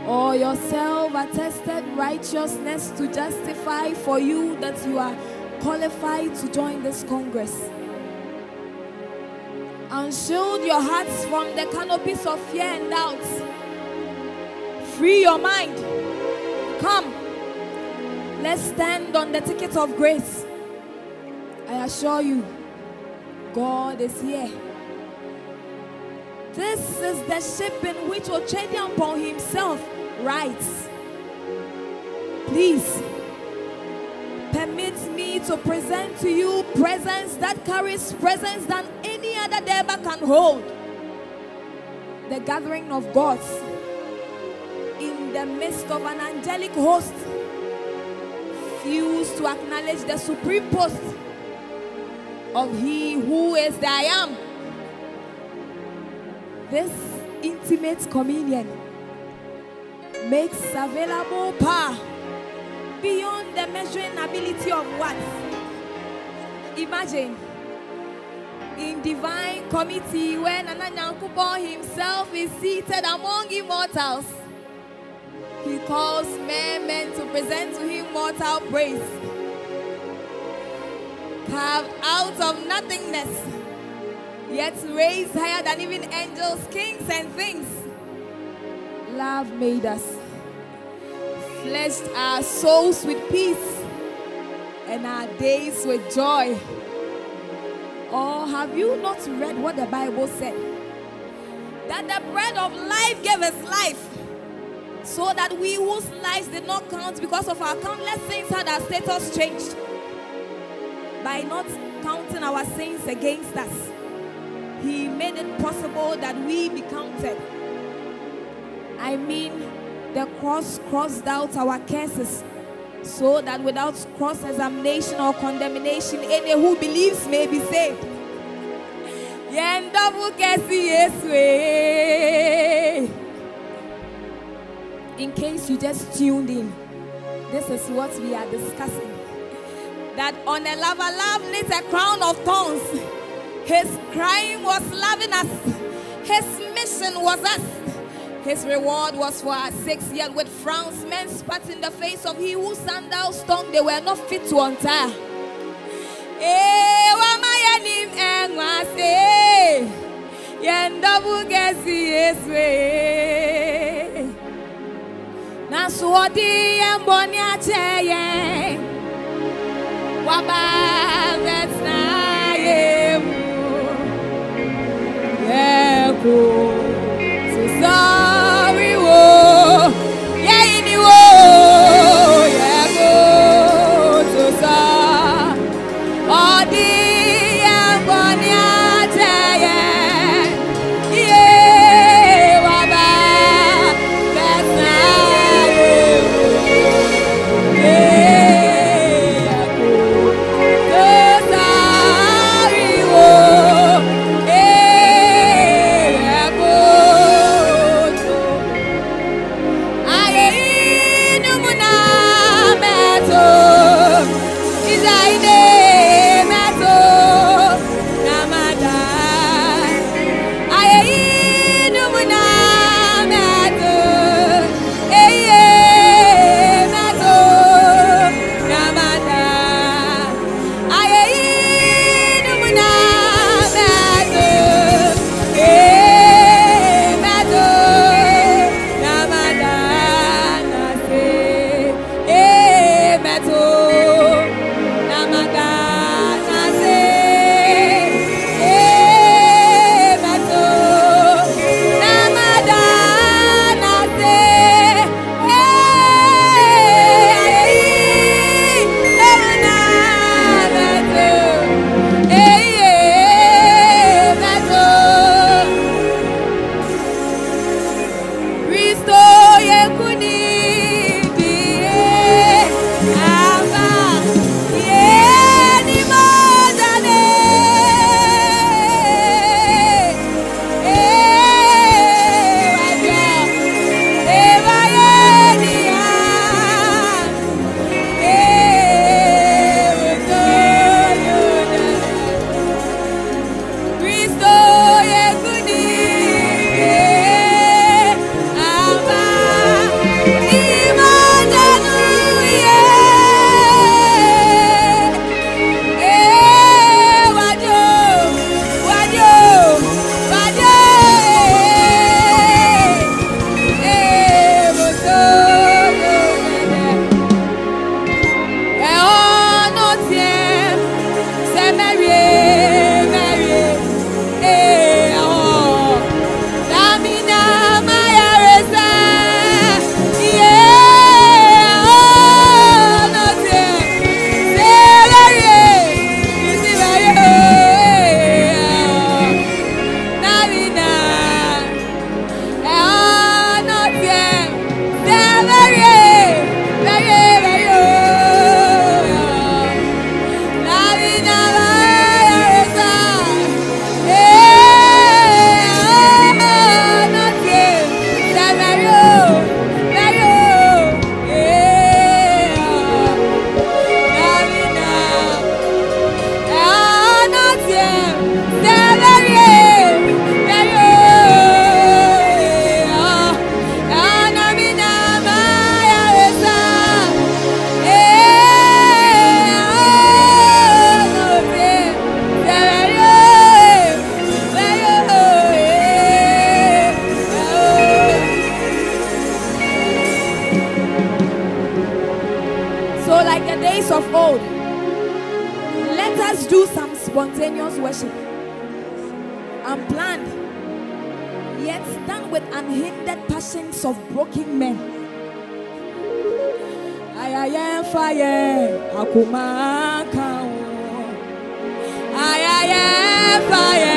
or your self-attested righteousness to justify for you that you are qualified to join this Congress. Unshield your hearts from the canopies of fear and doubt. Free your mind. Come. Let's stand on the ticket of grace. I assure you, God is here. This is the ship in which Ochediampo himself rides. Please, permit me to present to you presence that carries presence than any other Deba can hold. The gathering of gods in the midst of an angelic host, fused to acknowledge the supreme post of He who is the I Am. This intimate communion makes available power beyond the measuring ability of what? Imagine in divine committee when Nana Nyankopon himself is seated among immortals. He calls men to present to him mortal praise. Carved out of nothingness, yet raised higher than even angels, kings, and things. Love made us, fleshed our souls with peace, and our days with joy. Or have you not read what the Bible said? That the bread of life gave us life, so that we whose lives did not count because of our countless sins had our status changed. By not counting our sins against us, He made it possible that we be counted. I mean, the cross crossed out our curses, so that without cross-examination or condemnation, any who believes may be saved. In case you just tuned in, this is what we are discussing. That on a lava lit a crown of thorns. His crime was loving us. His mission was us. His reward was for our sakes, yet with frowns men spat in the face of He whose sandals stung they were not fit to untie. Nasuodi emboni acheye waba vetna yemu yeko so sorry wo yeini wo yeko so sorry odi emboni acheye ye waba vetna spontaneous worship, unplanned, yet done with unhindered passions of broken men. I am fire, Akuma. I am fire.